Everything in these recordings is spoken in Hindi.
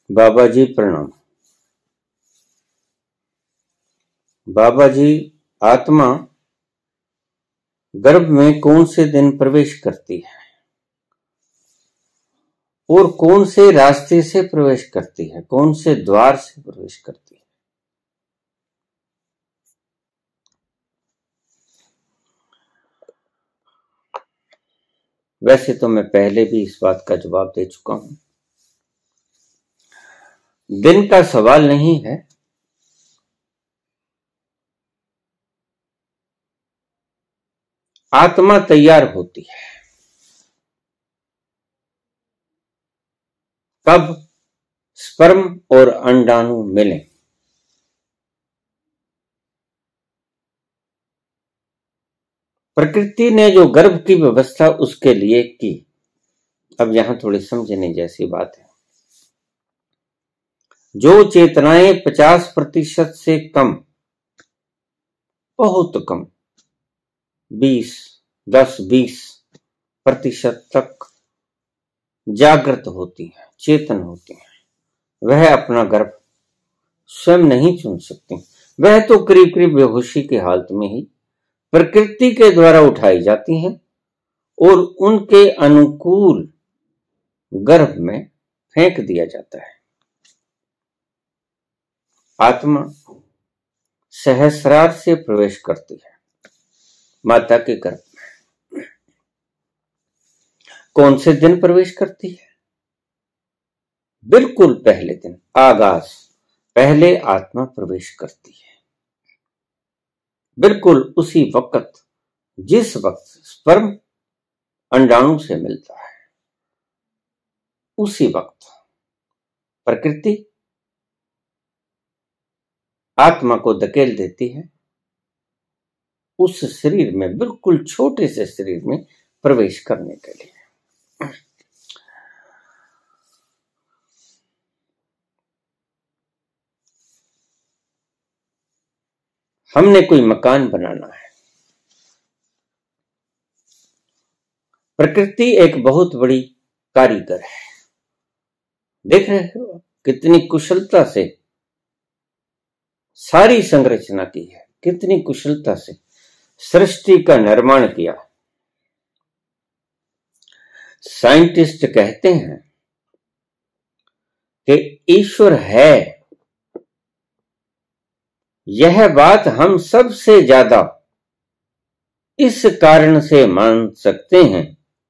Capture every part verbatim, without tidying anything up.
बाबा जी प्रणाम। बाबा जी, आत्मा गर्भ में कौन से दिन प्रवेश करती है और कौन से रास्ते से प्रवेश करती है, कौन से द्वार से प्रवेश करती है? वैसे तो मैं पहले भी इस बात का जवाब दे चुका हूं। दिन का सवाल नहीं है, आत्मा तैयार होती है कब स्पर्म और अंडाणु मिलें। प्रकृति ने जो गर्भ की व्यवस्था उसके लिए की, अब यहां थोड़ी समझने जैसी बात है। जो चेतनाएं पचास प्रतिशत से कम, बहुत कम, बीस, दस, बीस प्रतिशत तक जागृत होती है, चेतन होती है, वह अपना गर्भ स्वयं नहीं चुन सकती। वह तो करीब करीब बेहोशी की हालत में ही प्रकृति के द्वारा उठाई जाती हैं और उनके अनुकूल गर्भ में फेंक दिया जाता है। आत्मा सहस्रार से प्रवेश करती है माता के गर्भ में। कौन से दिन प्रवेश करती है? बिल्कुल पहले दिन, आगाज, पहले आत्मा प्रवेश करती है। बिल्कुल उसी वक्त जिस वक्त स्पर्म अंडाणु से मिलता है, उसी वक्त प्रकृति आत्मा को धकेल देती है उस शरीर में, बिल्कुल छोटे से शरीर में प्रवेश करने के लिए। हमने कोई मकान बनाना है। प्रकृति एक बहुत बड़ी कारीगर है। देख रहे हो कितनी कुशलता से सारी संरचना की है, कितनी कुशलता से सृष्टि का निर्माण किया। साइंटिस्ट कहते हैं कि ईश्वर है, यह बात हम सबसे ज्यादा इस कारण से मान सकते हैं,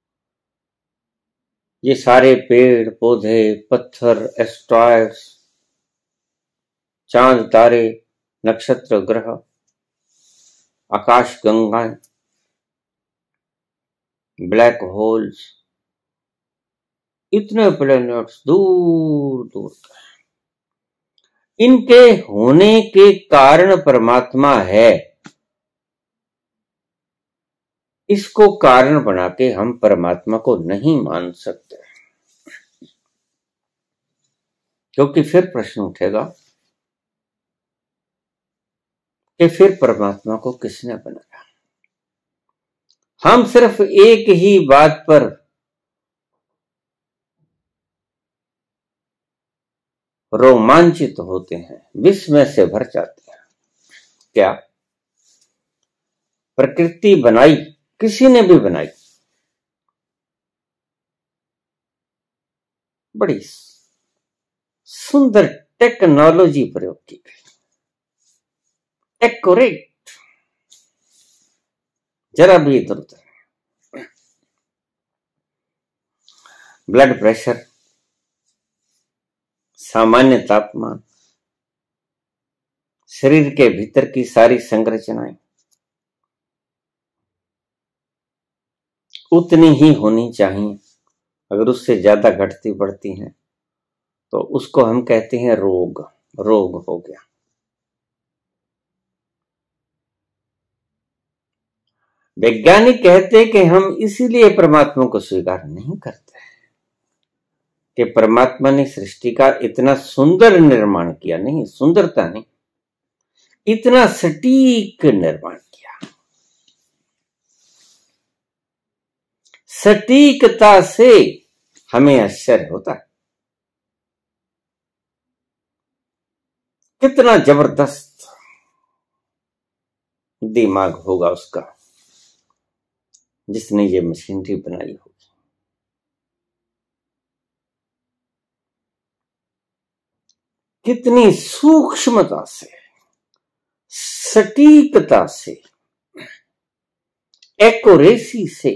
ये सारे पेड़ पौधे, पत्थर, एस्ट्रॉयड्स, चांद तारे, नक्षत्र, ग्रह, आकाश गंगाएं, ब्लैक होल्स, इतने प्लैनेट्स दूर दूर तक, इनके होने के कारण परमात्मा है। इसको कारण बना के हम परमात्मा को नहीं मान सकते, क्योंकि फिर प्रश्न उठेगा कि फिर परमात्मा को किसने बनाया। हम सिर्फ एक ही बात पर रोमांचित होते हैं, विस्मय से भर जाते हैं। क्या प्रकृति बनाई? किसी ने भी बनाई, बड़ी सुंदर टेक्नोलॉजी प्रयोग की गई, एक्यूरेट, जरा भी इधर उधर। ब्लड प्रेशर, सामान्य तापमान, शरीर के भीतर की सारी संरचनाएं उतनी ही होनी चाहिए। अगर उससे ज्यादा घटती बढ़ती हैं तो उसको हम कहते हैं रोग, रोग हो गया। वैज्ञानिक कहते हैं कि हम इसीलिए परमात्मा को स्वीकार नहीं करते कि परमात्मा ने सृष्टि का इतना सुंदर निर्माण किया, नहीं, सुंदरता नहीं, इतना सटीक निर्माण किया, सटीकता से हमें आश्चर्य होता है। कितना जबरदस्त दिमाग होगा उसका जिसने ये मशीनरी बनाई होगी। कितनी सूक्ष्मता से, सटीकता से, एक्यूरेसी से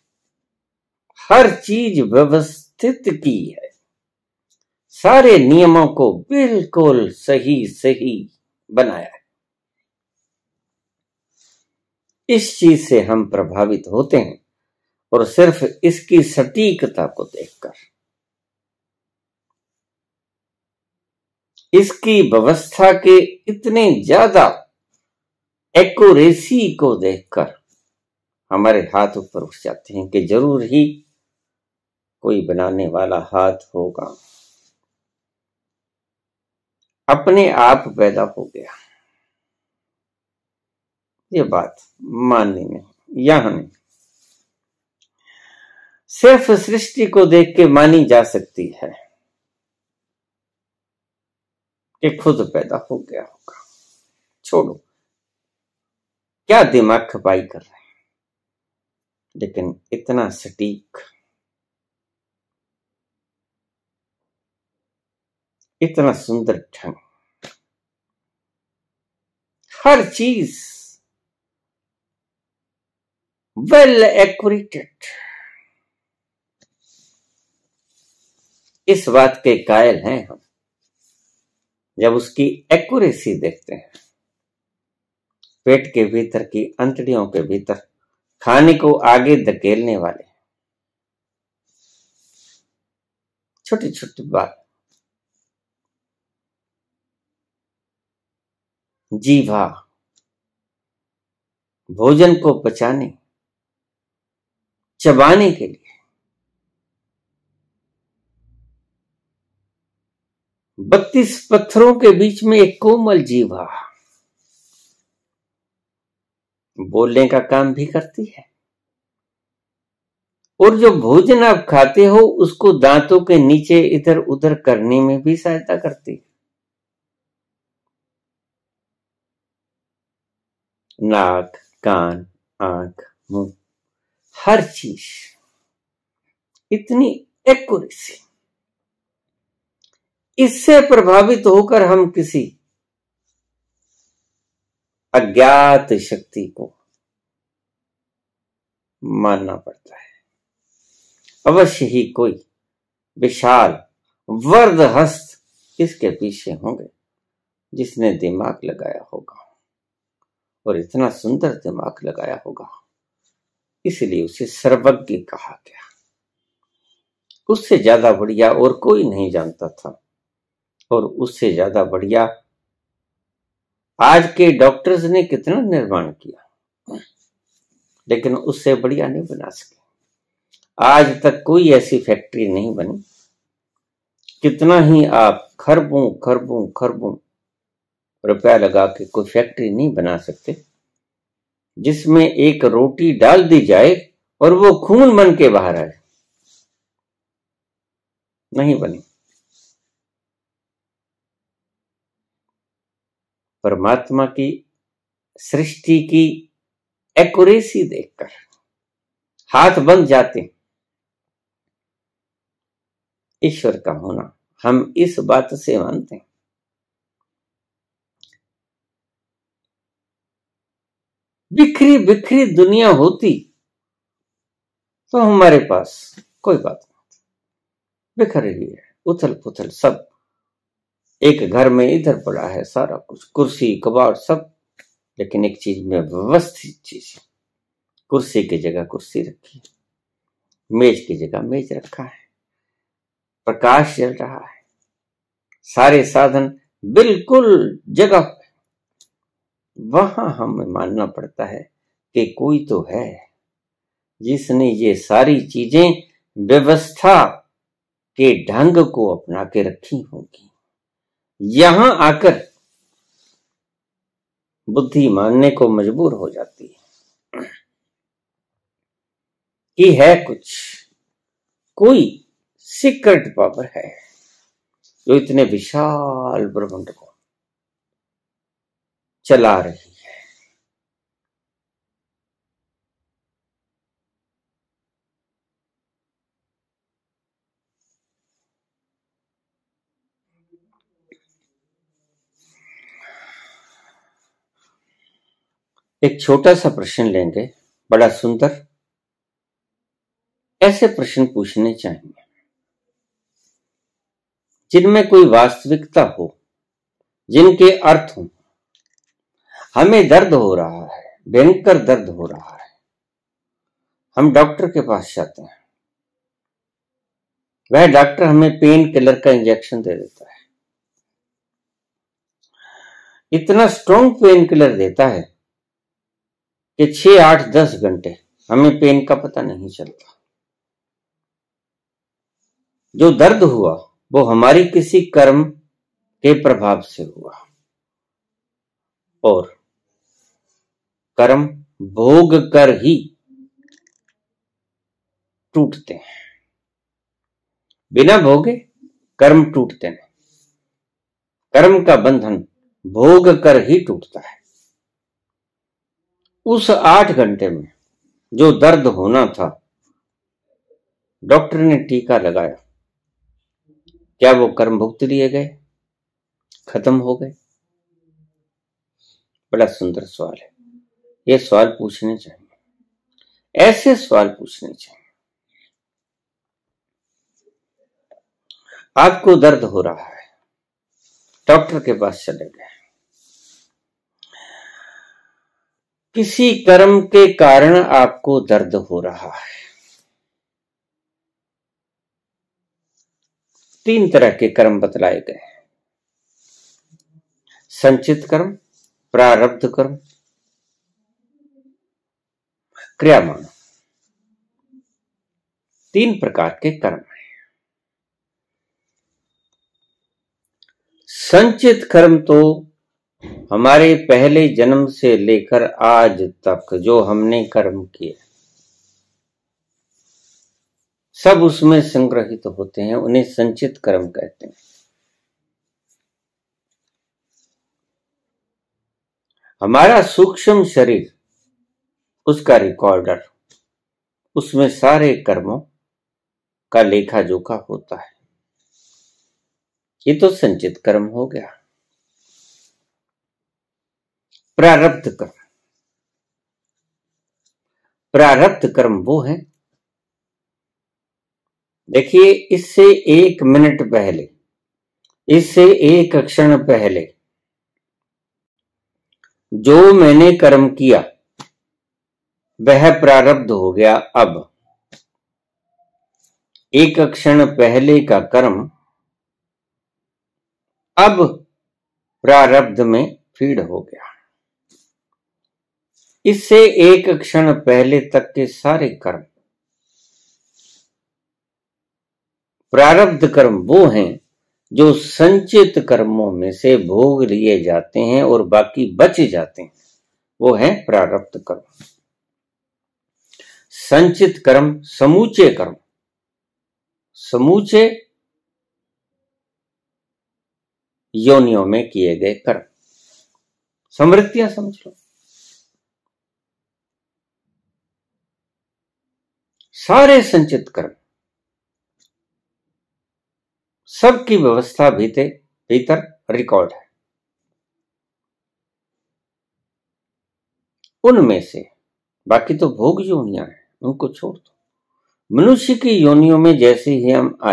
हर चीज व्यवस्थित की है, सारे नियमों को बिल्कुल सही सही बनाया है। इस चीज से हम प्रभावित होते हैं और सिर्फ इसकी सटीकता को देखकर, इसकी व्यवस्था के इतने ज्यादा एक्यूरेसी को देखकर हमारे हाथ ऊपर उठ जाते हैं कि जरूर ही कोई बनाने वाला हाथ होगा। अपने आप पैदा हो गया, ये बात माननी नहीं, यहां नहीं, सिर्फ सृष्टि को देख के मानी जा सकती है कि खुद पैदा हो गया होगा। छोड़ो क्या दिमाग खपाई कर रहे हैं, लेकिन इतना सटीक, इतना सुंदर ढंग, हर चीज वेल एक्यूरेटेड। इस बात के कायल हैं हम जब उसकी एक्यूरेसी देखते हैं। पेट के भीतर की अंतड़ियों के भीतर खाने को आगे धकेलने वाले छोटी छोटी बात, जीवा भोजन को पचाने, चबाने के लिए बत्तीस पत्थरों के बीच में एक कोमल जीवा बोलने का काम भी करती है, और जो भोजन आप खाते हो उसको दांतों के नीचे इधर उधर करने में भी सहायता करती है। नाक, कान, आंख, मुंह, हर चीज इतनी एक्यूरेसी। इससे प्रभावित होकर हम किसी अज्ञात शक्ति को मानना पड़ता है। अवश्य ही कोई विशाल वर्द हस्त इसके पीछे होंगे जिसने दिमाग लगाया होगा, और इतना सुंदर दिमाग लगाया होगा, इसलिए उसे सर्वज्ञ कहा गया। उससे ज्यादा बढ़िया और कोई नहीं जानता था, और उससे ज्यादा बढ़िया आज के डॉक्टर्स ने कितना निर्माण किया, लेकिन उससे बढ़िया नहीं बना सके। आज तक कोई ऐसी फैक्ट्री नहीं बनी, कितना ही आप खरबों खरबों खरबों रुपया लगा के कोई फैक्ट्री नहीं बना सकते जिसमें एक रोटी डाल दी जाए और वो खून बन के बाहर आए। नहीं बनी। परमात्मा की सृष्टि की एक्यूरेसी देखकर हाथ बंद जाते। ईश्वर का होना हम इस बात से मानते हैं। बिखरी बिखरी दुनिया होती तो हमारे पास कोई बात नहीं, बिखर रही है, उथल पुथल सब एक घर में इधर पड़ा है सारा कुछ, कुर्सी कबाड़ सब, लेकिन एक चीज में व्यवस्थित चीज, कुर्सी की जगह कुर्सी रखी है, मेज की जगह मेज रखा है, प्रकाश जल रहा है, सारे साधन बिल्कुल जगह पे। वहां हमें मानना पड़ता है कि कोई तो है जिसने ये सारी चीजें व्यवस्था के ढंग को अपना के रखी होगी। यहां आकर बुद्धि मानने को मजबूर हो जाती है कि है कुछ, कोई सीक्रेट पावर है जो इतने विशाल ब्रह्मांड को चला रही है। एक छोटा सा प्रश्न लेंगे, बड़ा सुंदर। ऐसे प्रश्न पूछने चाहिए जिनमें कोई वास्तविकता हो, जिनके अर्थ हो। हमें दर्द हो रहा है, भयंकर दर्द हो रहा है, हम डॉक्टर के पास जाते हैं, वह डॉक्टर हमें पेन किलर का इंजेक्शन दे देता है। इतना स्ट्रॉन्ग पेन किलर देता है कि छह आठ दस घंटे हमें पेन का पता नहीं चलता। जो दर्द हुआ वो हमारी किसी कर्म के प्रभाव से हुआ, और कर्म भोग कर ही टूटते हैं। बिना भोगे कर्म टूटते नहीं। कर्म का बंधन भोग कर ही टूटता है। उस आठ घंटे में जो दर्द होना था, डॉक्टर ने टीका लगाया, क्या वो कर्म भुगत लिए गए, खत्म हो गए? बड़ा सुंदर सवाल है। ये सवाल पूछने चाहिए, ऐसे सवाल पूछने चाहिए। आपको दर्द हो रहा है, डॉक्टर के पास चले गए, किसी कर्म के कारण आपको दर्द हो रहा है। तीन तरह के कर्म बतलाए गए, संचित कर्म, प्रारब्ध कर्म, क्रियामान। तीन प्रकार के कर्म हैं। संचित कर्म तो हमारे पहले जन्म से लेकर आज तक जो हमने कर्म किए सब उसमें संग्रहित होते हैं, उन्हें संचित कर्म कहते हैं। हमारा सूक्ष्म शरीर, उसका रिकॉर्डर, उसमें सारे कर्मों का लेखा जोखा होता है। ये तो संचित कर्म हो गया। प्रारब्ध कर्म, प्रारब्ध कर्म वो है, देखिए, इससे एक मिनट पहले, इससे एक क्षण पहले जो मैंने कर्म किया वह प्रारब्ध हो गया। अब एक क्षण पहले का कर्म अब प्रारब्ध में फीड हो गया। इससे एक क्षण पहले तक के सारे कर्म प्रारब्ध कर्म वो हैं जो संचित कर्मों में से भोग लिए जाते हैं और बाकी बच जाते हैं, वो है प्रारब्ध कर्म। संचित कर्म समूचे कर्म, समूचे योनियों में किए गए कर्म, समृद्धियां समझ लो। सारे संचित कर्म, सबकी व्यवस्था भीतर भीतर रिकॉर्ड है। उनमें से बाकी तो भोग योनियां हैं, उनको छोड़ दो। मनुष्य की योनियों में जैसे ही हम आए,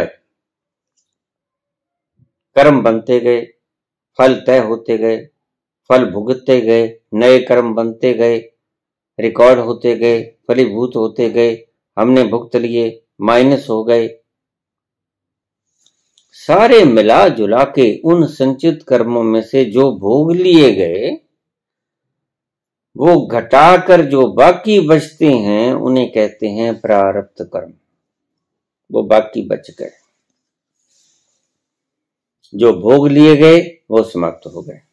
कर्म बनते गए, फल तय होते गए, फल भुगतते गए, नए कर्म बनते गए, रिकॉर्ड होते गए, फलीभूत होते गए, हमने भुगत लिए, माइनस हो गए। सारे मिला जुला के उन संचित कर्मों में से जो भोग लिए गए, वो घटाकर जो बाकी बचते हैं उन्हें कहते हैं प्रारब्ध कर्म। वो बाकी बच गए, जो भोग लिए गए वो समाप्त हो गए।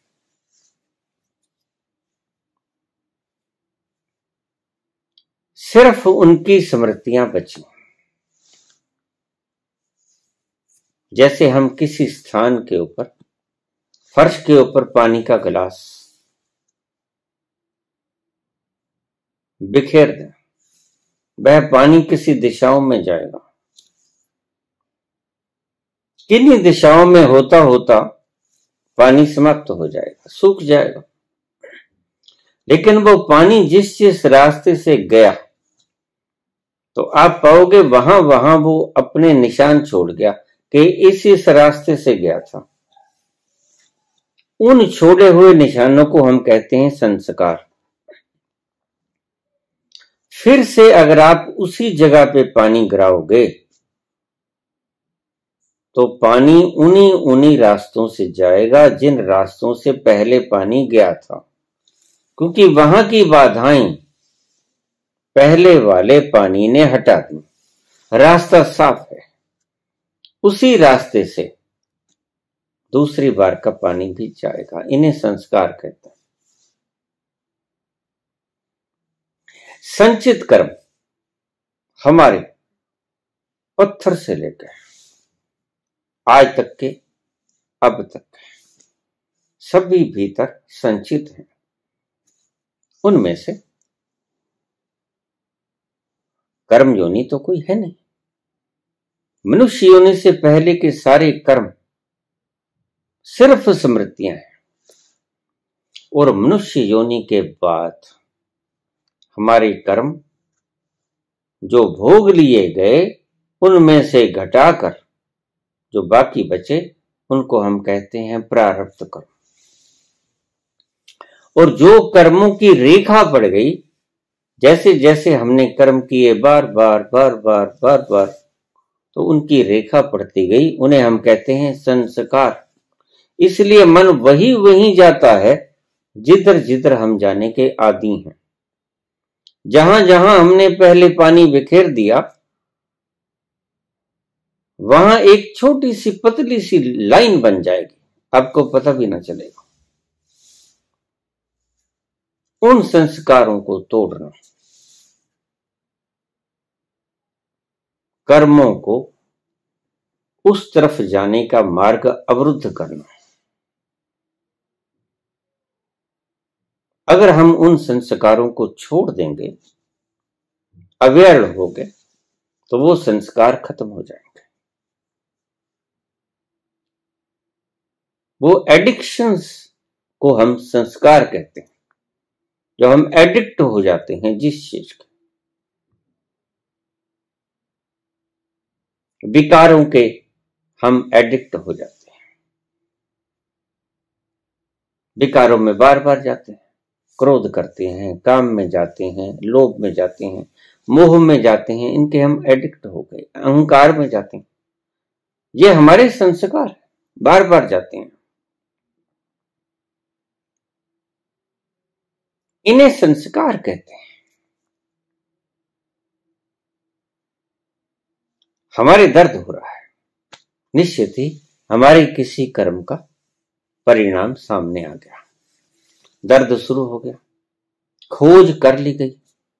सिर्फ उनकी स्मृतियां बची। जैसे हम किसी स्थान के ऊपर, फर्श के ऊपर पानी का गिलास बिखेर दें, वह पानी किसी दिशाओं में जाएगा। किन्हीं दिशाओं में होता होता पानी समाप्त हो जाएगा, सूख जाएगा। लेकिन वो पानी जिस जिस रास्ते से गया, तो आप पाओगे वहां वहां वो अपने निशान छोड़ गया कि इस इस रास्ते से गया था। उन छोड़े हुए निशानों को हम कहते हैं संस्कार। फिर से अगर आप उसी जगह पे पानी गिराओगे तो पानी उन्हीं उन्हीं रास्तों से जाएगा जिन रास्तों से पहले पानी गया था, क्योंकि वहां की बाधाएं पहले वाले पानी ने हटा दी। रास्ता साफ है, उसी रास्ते से दूसरी बार का पानी भी जाएगा। इन्हें संस्कार कहते हैं। संचित कर्म हमारे पत्थर से लेकर आज तक के अब तक सभी भीतर संचित हैं। उनमें से कर्म योनि तो कोई है नहीं। मनुष्य योनि से पहले के सारे कर्म सिर्फ स्मृतियां हैं, और मनुष्य योनि के बाद हमारे कर्म जो भोग लिए गए उनमें से घटाकर जो बाकी बचे उनको हम कहते हैं प्रारब्ध कर्म। और जो कर्मों की रेखा पड़ गई, जैसे जैसे हमने कर्म किए बार बार बार बार बार बार, तो उनकी रेखा पड़ती गई, उन्हें हम कहते हैं संस्कार। इसलिए मन वही वहीं जाता है जिधर जिधर हम जाने के आदी हैं। जहां जहां हमने पहले पानी बिखेर दिया, वहां एक छोटी सी पतली सी लाइन बन जाएगी, आपको पता भी ना चलेगा। उन संस्कारों को तोड़ना, कर्मों को उस तरफ जाने का मार्ग अवरुद्ध करना। अगर हम उन संस्कारों को छोड़ देंगे, अवेयर हो गए, तो वो संस्कार खत्म हो जाएंगे। वो एडिक्शंस को हम संस्कार कहते हैं, जो हम एडिक्ट हो जाते हैं जिस चीज के, विकारों के हम एडिक्ट हो जाते हैं। विकारों में बार बार जाते हैं, क्रोध करते हैं, काम में जाते हैं, लोभ में जाते हैं, मोह में जाते हैं, इनके हम एडिक्ट हो गए। अहंकार में जाते हैं, ये हमारे संस्कार है, बार बार जाते हैं। इन्हें संस्कार कहते हैं। हमारे दर्द हो रहा है, निश्चित ही हमारे किसी कर्म का परिणाम सामने आ गया, दर्द शुरू हो गया, खोज कर ली गई,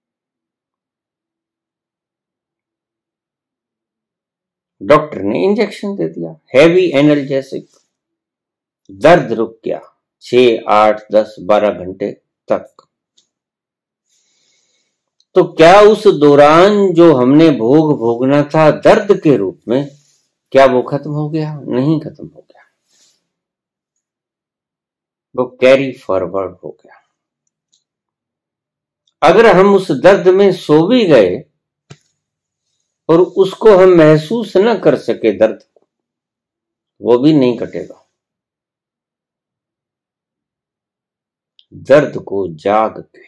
डॉक्टर ने इंजेक्शन दे दिया, हैवी एनाल्जेसिक, दर्द रुक गया छह आठ दस बारह घंटे तक। तो क्या उस दौरान जो हमने भोग भोगना था दर्द के रूप में, क्या वो खत्म हो गया? नहीं खत्म हो गया, वो कैरी फॉरवर्ड हो गया। अगर हम उस दर्द में सो भी गए और उसको हम महसूस न कर सके दर्द, वो भी नहीं कटेगा। दर्द को जाग के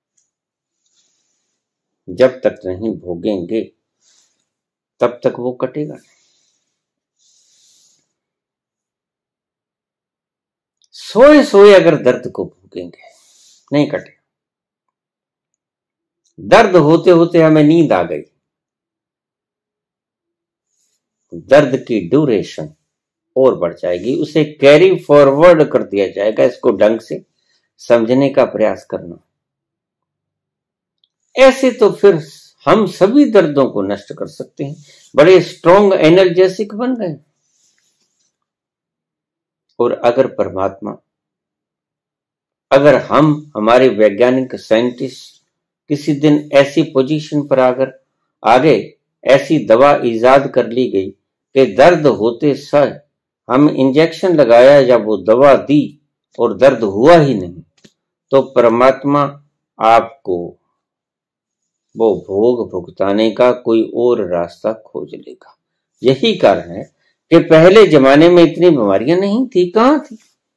जब तक नहीं भोगेंगे तब तक वो कटेगा नहीं। सोए सोए अगर दर्द को भोगेंगे नहीं कटेगा। दर्द होते होते हमें नींद आ गई, दर्द की ड्यूरेशन और बढ़ जाएगी, उसे कैरी फॉरवर्ड कर दिया जाएगा। इसको ढंग से समझने का प्रयास करना। ऐसे तो फिर हम सभी दर्दों को नष्ट कर सकते हैं, बड़े स्ट्रॉन्ग एनर्जेसिक बन गए। और अगर परमात्मा, अगर हम हमारे वैज्ञानिक साइंटिस्ट किसी दिन ऐसी पोजीशन पर आकर आगे ऐसी दवा इजाद कर ली गई कि दर्द होते सह हम इंजेक्शन लगाया या वो दवा दी और दर्द हुआ ही नहीं, तो परमात्मा आपको वो भोग भुगताने का कोई और रास्ता खोज लेगा। यही कारण है कि पहले जमाने में इतनी बीमारियां नहीं थी, कहां थी।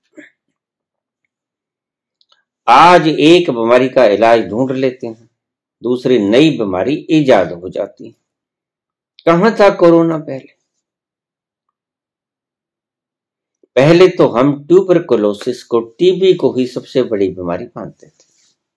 आज एक बीमारी का इलाज ढूंढ लेते हैं, दूसरी नई बीमारी इजाद हो जाती है। कहां था कोरोना पहले? पहले तो हम ट्यूबरकुलोसिस को, टीबी को ही सबसे बड़ी बीमारी मानते थे।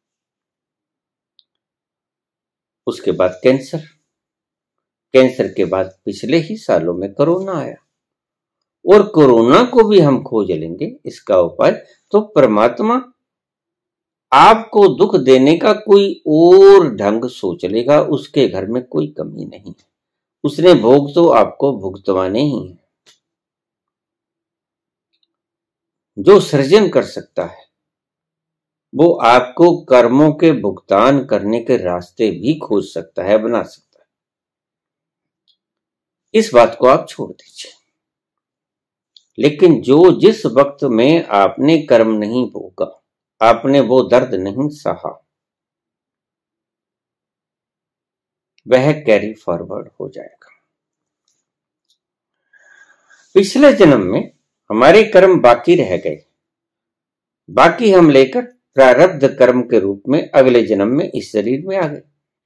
उसके बाद कैंसर, कैंसर के बाद पिछले ही सालों में कोरोना आया, और कोरोना को भी हम खोज लेंगे इसका उपाय। तो परमात्मा आपको दुख देने का कोई और ढंग सोच लेगा, उसके घर में कोई कमी नहीं है। उसने भोग तो आपको भुगतवाने ही है। जो सृजन कर सकता है वो आपको कर्मों के भुगतान करने के रास्ते भी खोज सकता है, बना सकता है। इस बात को आप छोड़ दीजिए। लेकिन जो जिस वक्त में आपने कर्म नहीं भोगा, आपने वो दर्द नहीं सहा, वह कैरी फॉरवर्ड हो जाएगा। पिछले जन्म में हमारे कर्म बाकी रह गए, बाकी हम लेकर प्रारब्ध कर्म के रूप में अगले जन्म में इस शरीर में आ गए।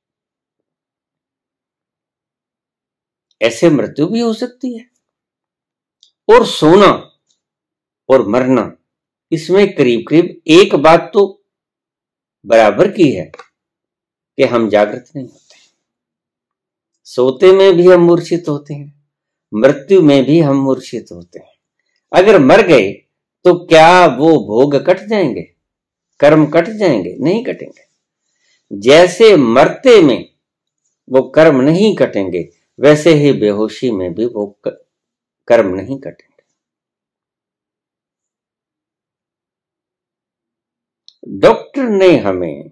ऐसे मृत्यु भी हो सकती है। और सोना और मरना, इसमें करीब करीब एक बात तो बराबर की है कि हम जागृत नहीं होते। सोते में भी हम मूर्छित होते हैं, मृत्यु में भी हम मूर्छित होते हैं। अगर मर गए तो क्या वो भोग कट जाएंगे, कर्म कट जाएंगे? नहीं कटेंगे। जैसे मरते में वो कर्म नहीं कटेंगे, वैसे ही बेहोशी में भी वो कर्म नहीं कटेंगे। डॉक्टर ने हमें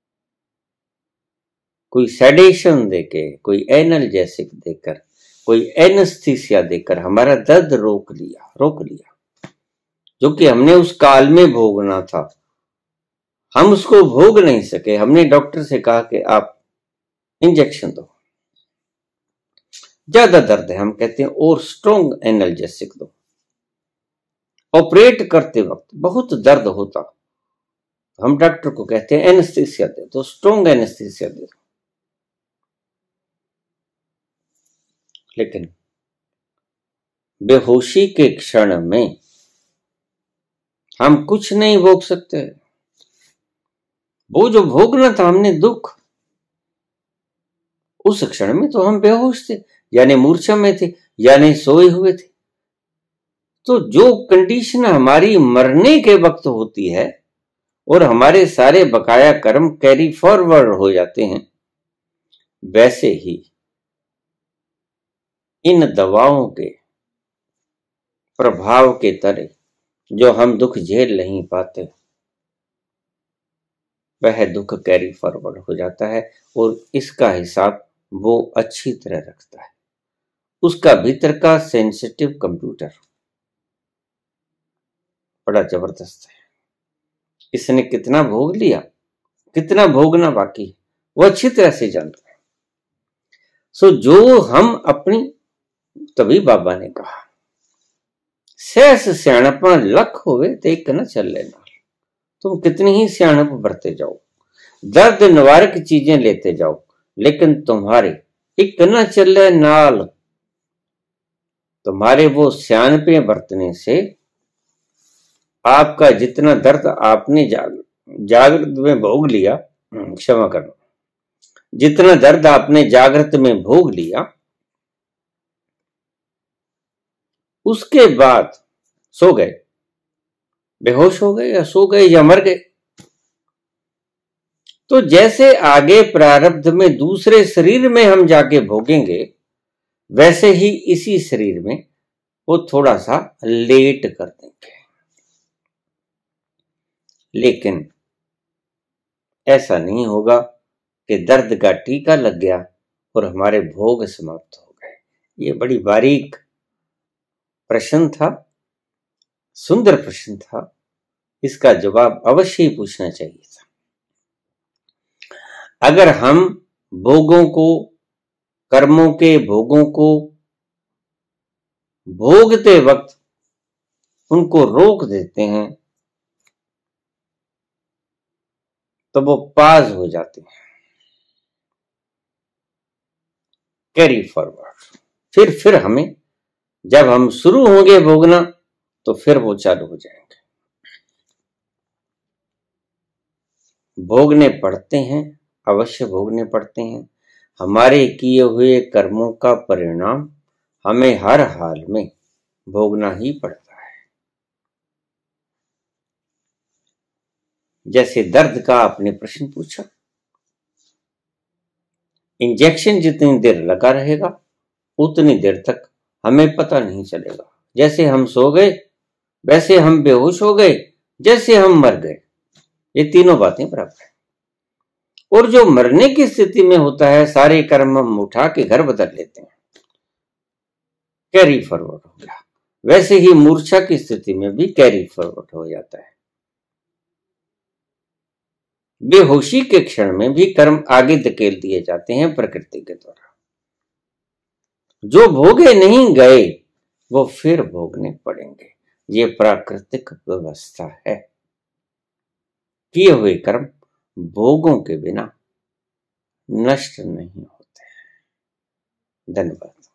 कोई सेडेशन देके, कोई एनाल्जेसिक देकर, कोई एनेस्थीसिया देकर हमारा दर्द रोक लिया रोक लिया जो कि हमने उस काल में भोगना था। हम उसको भोग नहीं सके। हमने डॉक्टर से कहा कि आप इंजेक्शन दो, ज्यादा दर्द है, हम कहते हैं और स्ट्रॉन्ग एनाल्जेसिक दो। ऑपरेट करते वक्त बहुत दर्द होता, हम डॉक्टर को कहते हैं एनेस्थीसिया दे दो, स्ट्रॉन्ग एनेस्थीसिया दे दो। लेकिन बेहोशी के क्षण में हम कुछ नहीं भोग सकते। वो जो भोगना था हमने दुख, उस क्षण में तो हम बेहोश थे, यानी मूर्छा में थे, यानी सोए हुए थे। तो जो कंडीशन हमारी मरने के वक्त होती है और हमारे सारे बकाया कर्म कैरी फॉरवर्ड हो जाते हैं, वैसे ही इन दवाओं के प्रभाव के तले जो हम दुख झेल नहीं पाते, वह दुख कैरी फॉरवर्ड हो जाता है और इसका हिसाब वो अच्छी तरह रखता है। उसका भीतर का सेंसिटिव कंप्यूटर बड़ा जबरदस्त है। इसने कितना भोग लिया, कितना भोगना बाकी, वो अच्छी तरह से जानता है। सो जो हम अपनी, तभी बाबा ने कहा सहस सियाणपा लख होवे ते एक न चले नाल। तुम कितनी ही सियाणप बरते जाओ, दर्द निवारक चीजें लेते जाओ, लेकिन तुम्हारे एक न चले नाल, तुम्हारे वो सियाणपे बरतने से आपका जितना दर्द आपने जाग जागृत में भोग लिया, क्षमा करना, जितना दर्द आपने जागृत में भोग लिया, उसके बाद सो गए, बेहोश हो गए या सो गए या मर गए, तो जैसे आगे प्रारब्ध में दूसरे शरीर में हम जाके भोगेंगे, वैसे ही इसी शरीर में वो थोड़ा सा लेट कर देंगे। लेकिन ऐसा नहीं होगा कि दर्द का टीका लग गया और हमारे भोग समाप्त हो गए। ये बड़ी बारीक प्रश्न था, सुंदर प्रश्न था। इसका जवाब अवश्य ही पूछना चाहिए था। अगर हम भोगों को, कर्मों के भोगों को भोगते वक्त उनको रोक देते हैं तो वो पास हो जाते हैं, कैरी फॉरवर्ड। फिर फिर हमें, जब हम शुरू होंगे भोगना तो फिर वो चालू हो जाएंगे। भोगने पड़ते हैं, अवश्य भोगने पड़ते हैं। हमारे किए हुए कर्मों का परिणाम हमें हर हाल में भोगना ही पड़ता है। जैसे दर्द का आपने प्रश्न पूछा, इंजेक्शन जितनी देर लगा रहेगा उतनी देर तक हमें पता नहीं चलेगा। जैसे हम सो गए, वैसे हम बेहोश हो गए, जैसे हम मर गए। ये तीनों बातें बराबर है। और जो मरने की स्थिति में होता है, सारे कर्म हम उठा के घर बदल लेते हैं, कैरी फॉरवर्ड हो गया। वैसे ही मूर्छा की स्थिति में भी कैरी फॉरवर्ड हो जाता है। बेहोशी के क्षण में भी कर्म आगे धकेल दिए जाते हैं प्रकृति के द्वारा। जो भोगे नहीं गए वो फिर भोगने पड़ेंगे। ये प्राकृतिक व्यवस्था है। किए हुए कर्म भोगों के बिना नष्ट नहीं होते। धन्यवाद।